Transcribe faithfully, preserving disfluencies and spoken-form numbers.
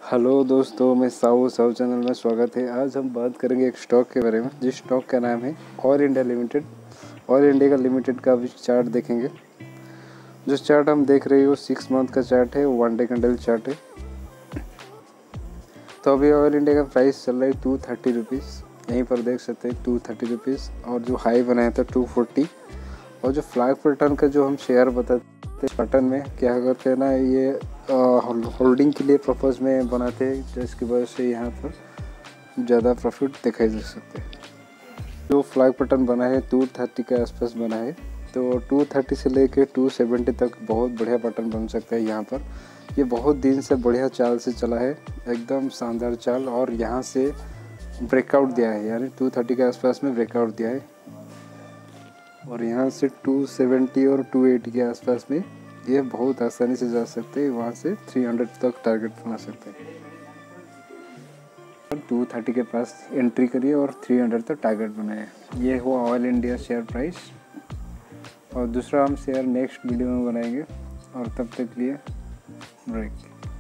Hello दोस्तों, मैं Sahu Sahu channel में स्वागत है। आज हम बात करेंगे एक स्टॉक के बारे में, जिस स्टॉक का नाम है Oil India limited. Oil India का लिमिटेड का भी चार्ट देखेंगे। जो चार्ट हम देख रहे हैं वो सिक्स मंथ का चार्ट है, वन डे कैंडल चार्ट है। तो अभी ऑयल इंडिया का प्राइस चल रहा है टू थर्टी रुपीज़। यहीं पर देख सकते हैं टू थर्टी रुपीज़, और जो हाई बनाया था टू फोर्टी। और जो फ्लैग पैटर्न का जो हम शेयर बताते पैटर्न में क्या करते हैं ना, ये होल्डिंग के लिए पर्पज़ में बनाते हैं, जिसकी वजह से यहाँ पर ज़्यादा प्रॉफिट दिखाई दे सकते हैं। जो फ्लैग पैटर्न बना है टू थर्टी के आसपास बना है, तो टू थर्टी से लेके टू सेवेंटी तक बहुत बढ़िया पैटर्न बन सकता है। यहाँ पर ये बहुत दिन से बढ़िया चाल से चला है, एकदम शानदार चाल। और यहाँ से ब्रेकआउट दिया है, यानी टू थर्टी के आसपास में ब्रेकआउट दिया है। और यहाँ से टू सेवेंटी और टू एटी के आसपास में ये बहुत आसानी से जा सकते हैं। वहाँ से थ्री हंड्रेड तक टारगेट बना सकते हैं। टू थर्टी के पास एंट्री करिए और थ्री हंड्रेड तक टारगेट बनाए। ये हुआ ऑयल इंडिया शेयर प्राइस। और दूसरा हम शेयर नेक्स्ट वीडियो में बनाएंगे, और तब तक लिए ब्रेक।